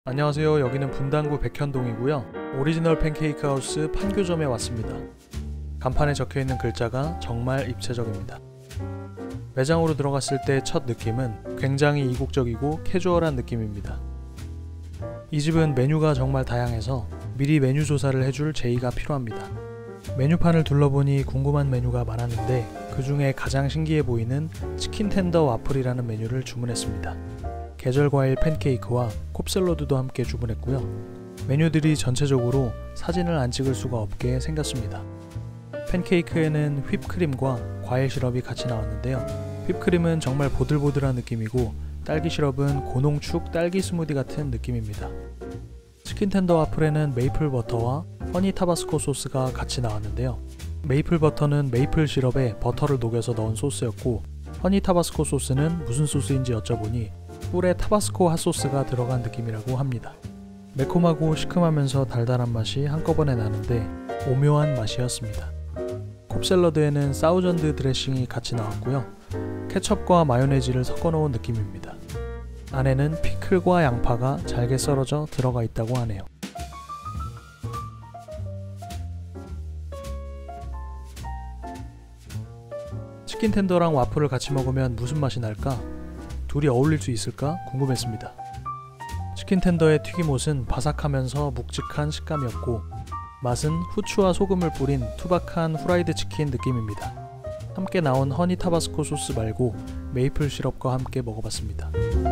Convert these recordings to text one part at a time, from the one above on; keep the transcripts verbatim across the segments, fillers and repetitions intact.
안녕하세요. 여기는 분당구 백현동이고요. 오리지널 팬케이크 하우스 판교점에 왔습니다. 간판에 적혀있는 글자가 정말 입체적입니다. 매장으로 들어갔을 때 첫 느낌은 굉장히 이국적이고 캐주얼한 느낌입니다. 이 집은 메뉴가 정말 다양해서 미리 메뉴 조사를 해줄 제의가 필요합니다. 메뉴판을 둘러보니 궁금한 메뉴가 많았는데 그 중에 가장 신기해 보이는 치킨 텐더 와플이라는 메뉴를 주문했습니다. 계절과일 팬케이크와 콥샐러드도 함께 주문했고요. 메뉴들이 전체적으로 사진을 안 찍을 수가 없게 생겼습니다. 팬케이크에는 휘프크림과 과일 시럽이 같이 나왔는데요. 휘프크림은 정말 보들보들한 느낌이고 딸기 시럽은 고농축 딸기 스무디 같은 느낌입니다. 치킨 텐더 와플에는 메이플 버터와 허니 타바스코 소스가 같이 나왔는데요. 메이플 버터는 메이플 시럽에 버터를 녹여서 넣은 소스였고 허니 타바스코 소스는 무슨 소스인지 여쭤보니 꿀에 타바스코 핫소스가 들어간 느낌이라고 합니다. 매콤하고 시큼하면서 달달한 맛이 한꺼번에 나는데 오묘한 맛이었습니다. 콥샐러드에는 사우전드 드레싱이 같이 나왔고요. 케첩과 마요네즈를 섞어 놓은 느낌입니다. 안에는 피클과 양파가 잘게 썰어져 들어가 있다고 하네요. 치킨 텐더랑 와플을 같이 먹으면 무슨 맛이 날까? 둘이 어울릴 수 있을까 궁금했습니다. 치킨 텐더의 튀김옷은 바삭하면서 묵직한 식감이었고 맛은 후추와 소금을 뿌린 투박한 후라이드 치킨 느낌입니다. 함께 나온 허니 타바스코 소스 말고 메이플 시럽과 함께 먹어봤습니다.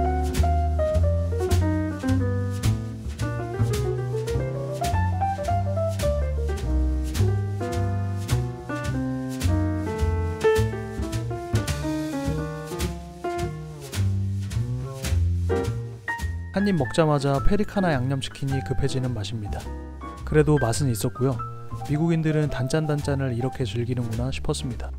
한입 먹자마자 페리카나 양념치킨이 급해지는 맛입니다. 그래도 맛은 있었고요. 미국인들은 단짠단짠을 이렇게 즐기는구나 싶었습니다.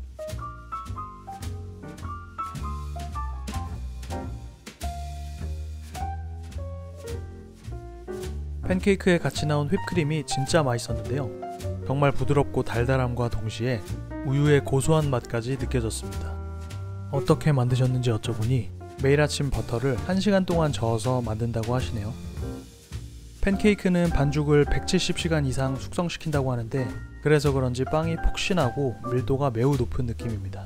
팬케이크에 같이 나온 휘프크림이 진짜 맛있었는데요. 정말 부드럽고 달달함과 동시에 우유의 고소한 맛까지 느껴졌습니다. 어떻게 만드셨는지 여쭤보니 매일 아침 버터를 한 시간 동안 저어서 만든다고 하시네요. 팬케이크는 반죽을 백칠십 시간 이상 숙성시킨다고 하는데 그래서 그런지 빵이 폭신하고 밀도가 매우 높은 느낌입니다.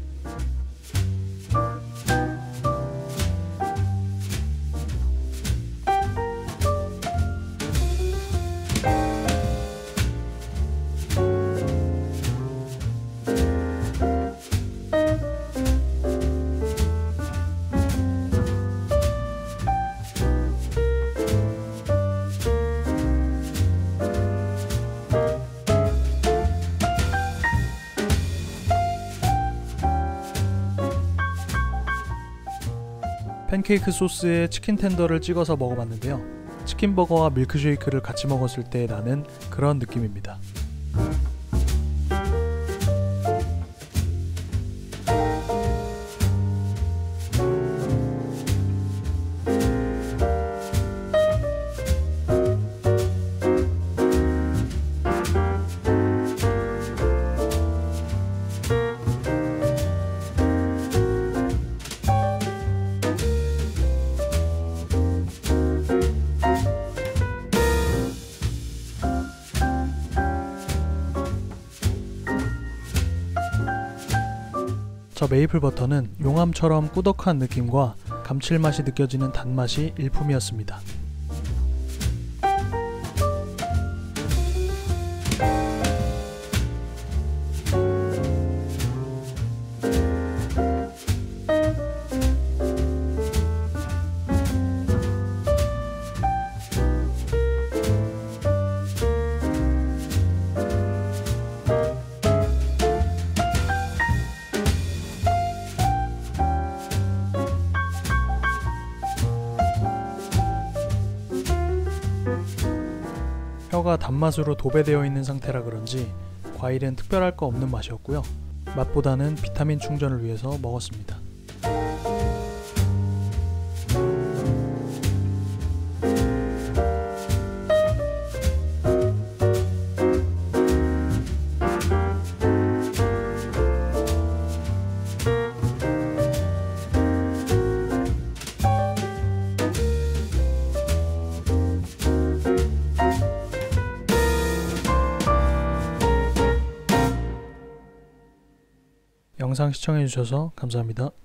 팬케이크 소스에 치킨 텐더를 찍어서 먹어봤는데요. 치킨버거와 밀크쉐이크를 같이 먹었을 때 나는 그런 느낌입니다. 저 메이플 버터는 용암처럼 꾸덕한 느낌과 감칠맛이 느껴지는 단맛이 일품이었습니다. 혀가 단맛으로 도배되어 있는 상태라 그런지 과일은 특별할 거 없는 맛이었고요. 맛보다는 비타민 충전을 위해서 먹었습니다. 영상 시청해주셔서 감사합니다.